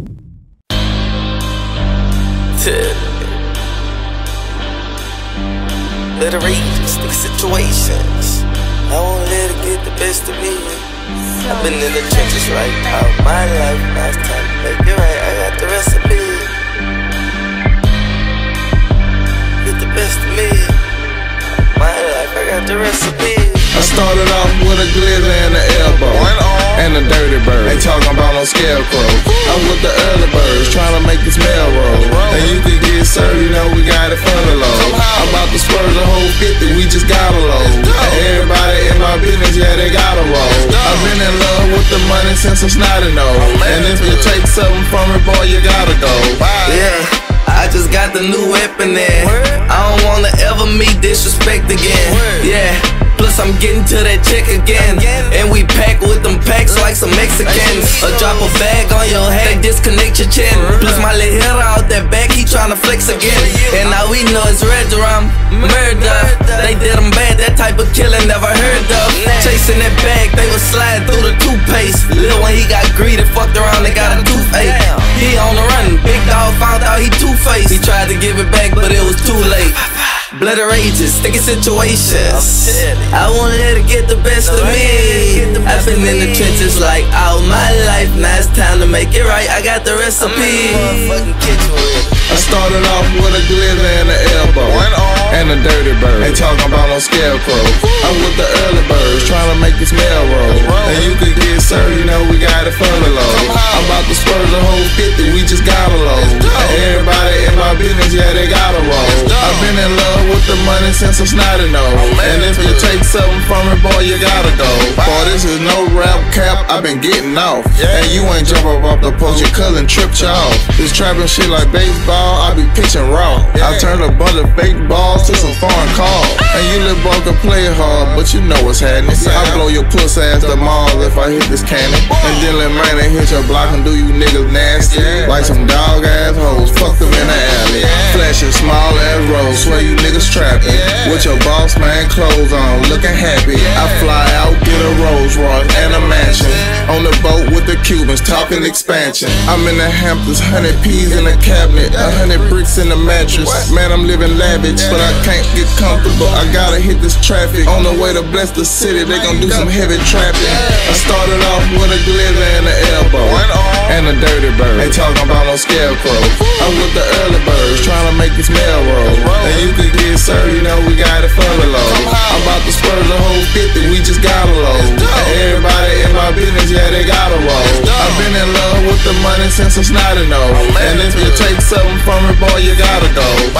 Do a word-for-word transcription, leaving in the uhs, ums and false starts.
Let her read stick situations. I won't let it get the best of me. I've been in the trenches right all my life. Now it's time to make it right. I got the recipe. Get the best of me. All my life, I got the recipe. I started off with a glitter and an elbow and a dirty bird. Ain't talking about no scarecrow. I'm with the early birds trying to make this mail roll. And you can get served, you know we got it for the low. I'm about to spur the whole fifty, we just got a load. Everybody in my business, yeah, they got a roll. I've been in love with the money since I'm snotty nose. And if you take something from it, boy, you gotta go. Yeah, I just got the new weapon in. I don't wanna ever meet disrespect again. Yeah, plus I'm getting to that check again. And we pack with them packs like some Mexicans. Or drop a bag on your head, disconnect your chin. Plus my little hair out that back, he tryna flex again. And now we know it's red drum, murder. They did him bad, that type of killing never heard of. Chasing that bag, they was sliding through the toothpaste. Lil' when he got greedy, fucked around, they got a toothache. He on the run, big dog found out he two-faced. He tried to give it back, but it was too late. Bloody rages, sticky situations. I won't let it get the best of me. I've been in the trenches like all my life. Now it's time to make it right. I got the recipe. I started off with a glitter and an elbow and a dirty bird. Ain't talking about no scarecrow. I'm with the early birds trying to make this mail roll. And you can get served, you know we got it for the low. I'm about to spur the whole fifty, we just got a load. Everybody in my business, yeah, they got a roll. I've been in love with the money since I'm snotty nose. And if you take something from it, boy, you gotta go. Boy, this is no rap cap, I've been getting off. And you ain't jump up off the post, your cousin tripped you off. This trapping shit like baseball, I be pitching raw. I turn a bunch of fake balls to some foreign calls. And you little boy can play hard, but you know what's happening. I blow your puss ass the mall if I hit this cannon. And then let man and hit your block and do you niggas nasty like some dog ass hoes. Fuck them in the alley, flashing small ass rolls. Swear you niggas trapping with your boss man clothes on, looking happy. I fly out, get a Rolls Royce and a mansion on the boat with the Cubans talking expansion. I'm in the Hamptons, hundred peas in the cabinet, a hundred bricks in the mattress. Man, I'm living lavish, but I can't get comfortable. I gotta hit this traffic on the way to bless the city. They gon' do some heavy trapping. I started off with a glitter and an elbow and a dirty bird. Ain't talking about no scarecrow. I'm with the early birds trying to make this mail roll. And you can get served, you know we got it for the low. I'm about to spur the whole fifty, we just got a load. Everybody in my business, yeah, they got a roll. I've been in love with the money since I'm snotty nose. And if you take something from it, boy, you gotta go.